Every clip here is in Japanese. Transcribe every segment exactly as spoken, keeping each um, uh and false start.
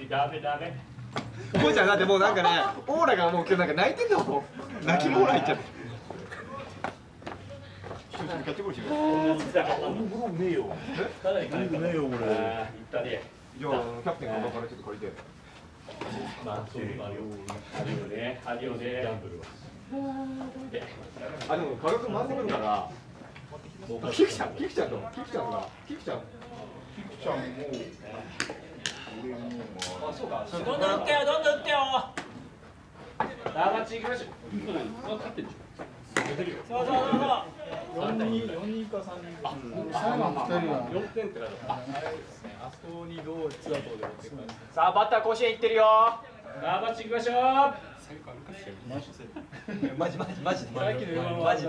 ダメダメ。 こうちゃんだってもうなんかね、オーラがもう今日なんか泣いてんだもん。泣きのオーラ入っちゃって。キャッチボールしよう。 僕ねえよ。ただにねえよこれ。ああ、言ったね。 じゃあキャプテンのからちょっと借りて。 まあそういうのあるよ。あるよね。あるよね。ギャンブルは。 あでも軽く回ってくるから。キクちゃん、キクちゃんと、キクちゃんが、キクちゃん。キクちゃんも。あ、そうか。 どんどん打ってよ、どんどん打ってよ。ラバチ行きましょう。勝ってるでしょ。そうそうそうそう。四人、四人か三人。あ、 最後のふたりは四点って書いてある。 あそこにどうツアーとで持ってくる。 さあ、バッター甲子園行ってるよ。 ラバチ行きましょう。 マジマジマジ。 さっきのよんばんはマジで。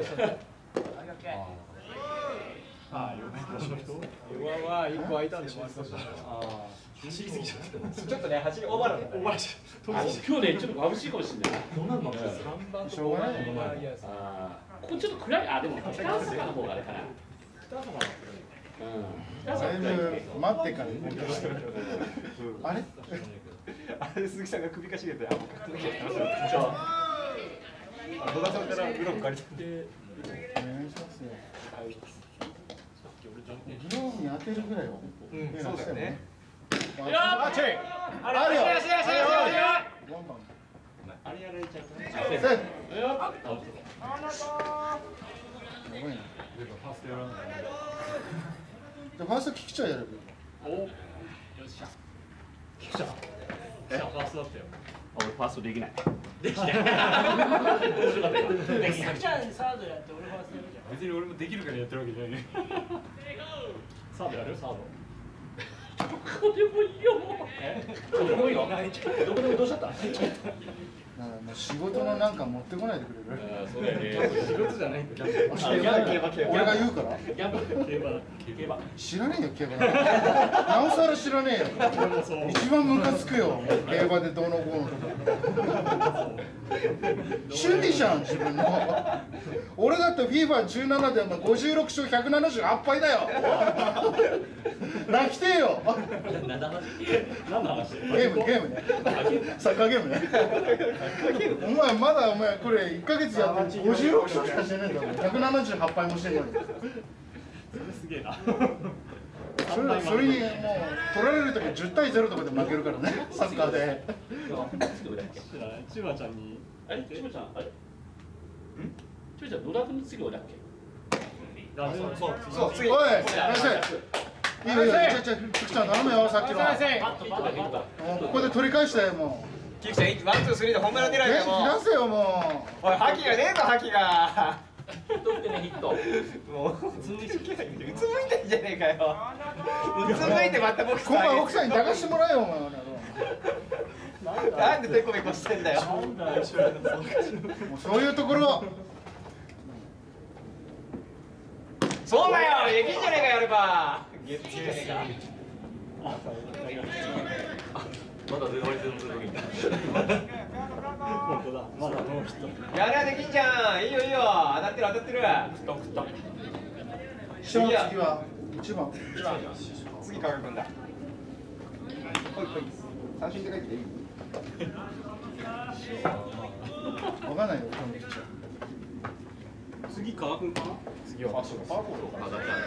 ああ、よんばんは一個空いたんで回した。ああ、走りすぎちゃった。 ちょっとね、走りオーバーなんだ。オーバーし。 今日ね、ちょっと眩しいかもしれない。どうなんの？三番と五番のああ、ここちょっと暗い。あ、でも北朝霞の方があれかな。北朝霞。うん。 だいぶ待ってからね。あれ？ あれ鈴木さんが首かしげて、あ、もう買ってなきゃ。野田さんからグローブ借りて。 お願いしますよ。グローブに当てるぐらいは。 うん、そうだよね。 あ、チェイ。あれ、あれ、あれ、あれ、あれ。あれやられちゃったね。 セーフ。 やばいな。 ファーストキクチャーやればいい。 お、よっしゃ。キクチャー。え、ファーストだったよ。俺ファーストできない。できない。面白かったよ。キクチャーにサードやって俺ファーストやるじゃん。別に俺もできるからやってるわけじゃないね。サードやる？サード。どこでもいいよ。え？どこでもいいよ。どこでもどうしちゃった？ なんかもう仕事のなんか持ってこないでくれる。 そうだよね。仕事じゃないんだ。俺が言うから。 競馬。競馬。 知らねえよ競馬。なおさら知らねえよ。一番ムカつくよ。競馬でどうのこうのとか。趣味じゃん自分の。俺だってフィーバーじゅうななでもごじゅうろく勝ひゃくななじゅうはち敗だよ。泣きてえよ。 何の話？ ゲームゲームね。サッカーゲームね。お前まだお前これいっかげつやってごじゅうろく勝しかしてないんだもん。ひゃくななじゅうはち敗もしてんのに。 それすげえな。 それそれにもう取られるときじゅう対ゼロとかで負けるからね。サッカーで。 千葉ちゃんに。あれ？千葉ちゃんあれ？ん？千葉ちゃん野田君の次俺だっけ？ そうそう次。 おい、ナイス。いいよいいよ。ちょちょ福ちゃん頼むよさっきの。ここで取り返したよもう。 キクちゃんワンツースリーでホームラン狙いだよもう。 出せよもう。おい覇気がねえぞ覇気が。 ヒットってねヒット。 もううつむいてんじゃねえかよ。うつむいてまた僕今晩奥さんに抱かしてもらえよお前。 なんでペコペコしてんだよ。 もうそういうところ。 そうだよできんじゃねえかやれば。ゲッツーじゃねえか。 まだ出てる時に。本当だ。まだノーヒット。 やればできんじゃん。いいよいいよ。当たってる当たってる。 送った送った。 次は一番。 次加賀君だ。ほいほい。三振で書いていい？ わかんないよこのピッチャー。 次加賀君かな？次は。あ、そうか。パーボールかな。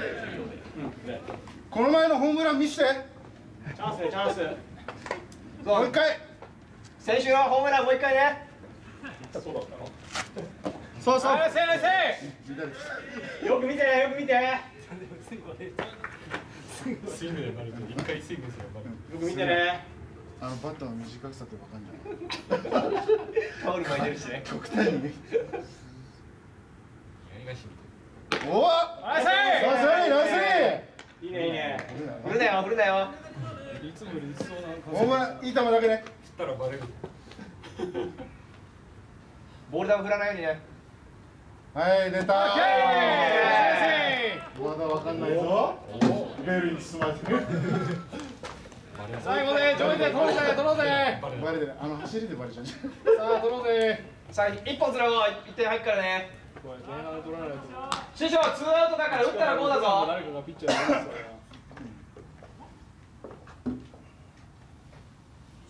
この前のホームラン見して。 チャンスねチャンス。 もう一回。 先週のホームランもう一回ね。 そうだったの？ そうそう。 先生。よく見てよく見て。 スイングでなると一回スイングすれば。 よく見てね。 あのバットの短さってわかんない。 タオル巻いてるしね。 極端に。 何がしみてる。 おお。 ナイス。 ナイス。 いいねいいね。振るなよ振るなよ。 いつもより打ちそうな感じ。 お前いい球だけね。 振ったらバレる。 ボール球振らないようにね。 はい出た。まだわかんないぞ。ベルに包まれてる。 最後で上位で取ろうぜ取ろうぜ。 バレてる。あの走りでバレちゃう。さあ取ろうぜ。 さあ一本つなごう。一点入っからね。 これ前半で取らないと。 師匠ツーアウトだから打ったらこうだぞ。 誰かがピッチャーやりますから。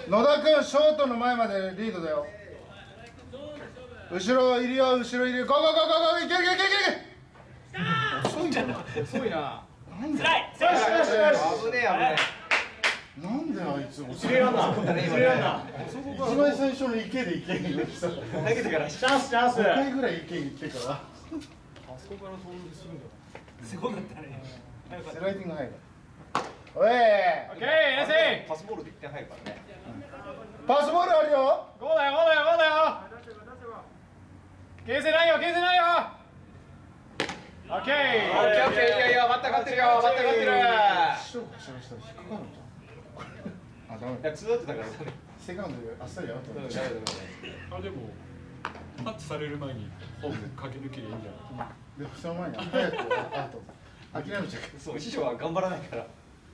野田君ショートの前までリードだよ。後ろいるよ、後ろいるよ。ゴーゴーゴーゴーゴー、いけいけいけいけ。遅いな。 遅いな。 なんで。 つらい。よしよしよし。 危ねえ危ねえ。なんであいつ遅い。 一塁ランナー。一塁ランナー。 一番最初の池で池に行ってさ。 え。投げてからチャンスチャンス。 ごかいぐらい池に行ってから。 あそこから盗塁するんだ。 すごかったね。 スライディング入る。おい。 オッケー、エーセイ。 パスボールでいってん入るからね。 パスボールあるよ。 ゴーだよ、ゴーだよ、ゴーだよ。形成ないよ、形成ないよ。オッケー。 オッケーオッケー、いやいや、バッター勝ってるよ、バッター勝ってる。 ショート走らせたら引っかかるんじゃん。あ、ダメ。 いや、ツーアウトだから。 セカンドであっさりアウトだ。 あ、でもタッチされる前にホーム駆け抜けりゃいいんじゃない。 でもその前に早くアウト。諦めちゃう。 そう、師匠は頑張らないから。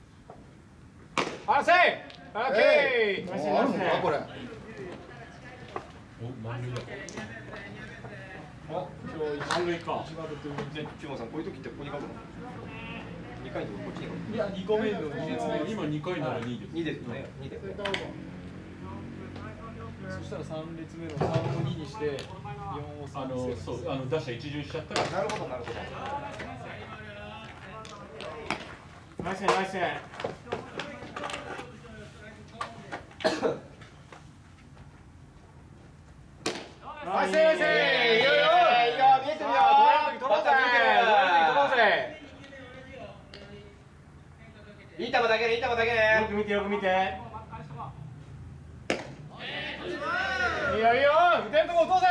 あ、セイ。オッケー。 あるのかこれ。 お、満塁だ。 お、今日満塁か。 で、中馬さん、こういう時ってここに書くの。二回のこっちに書くの。 いや、二個目の二列目、今二回なら二です。 二ですね。二ですね。 そしたら三列目の三を二にして四をあ三の、そう、あの打者一巡しちゃったら。 なるほど、なるほど。 ナイスナイス。ナイスナイス。いいよいいよ。見えてるよ。飛ばせ。飛ばせ。 いい球だけね、いい球だけね。 よく見てよく見て。いいよいいよ。打てるとこ落とせ。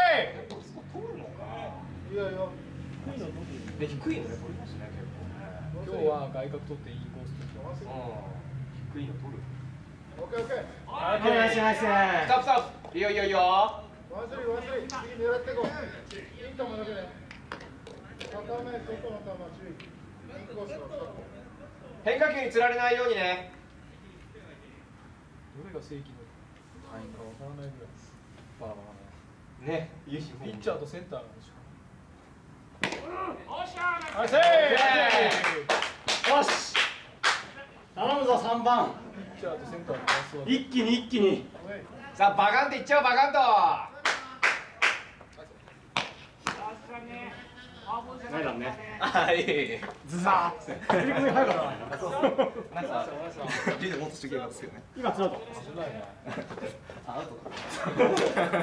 いやいや。 で、低いのね、取りますね、結構。 今日は外角取っていいコースでしょ。 低いの取る。 オッケーオッケー。 オッケー、ナイスナイス。 ストップストップ。いいよいいよいいよ。 ワンスリーワンスリー。次狙っていこう。いい球だけね。高め外の球注意。インコースのストップ。 変化球に釣られないようにね。 どれが正規の範囲かわからないぐらいバラバラな。 ね、いいし、 ピッチャーとセンターなんでしょ。 ナイス。よし。頼むぞ三番。 ピッチャーとセンターのパスは一気に一気に。 さあ、バカンっていっちゃおう、バカンと。 ないだね。 あ、いいいい。 ズザーって。振り込み早かったな。 なんか、リードもっとしてくれたんですよね。 今ツーアウト。 あ、アウトだ。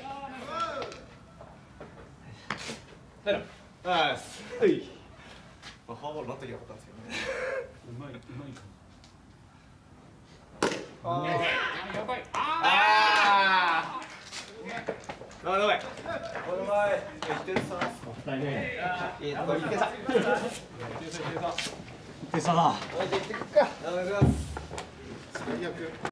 だよ。ああ、すごい。フォアボールなった時なかったんですよね。 うまい、うまいか。 ああ。ああ、やばい。この前、一点差。 もったいねいいとこ一点差。 え。手差だ。 おい、じゃあ行ってくっか。お願いします。 最悪。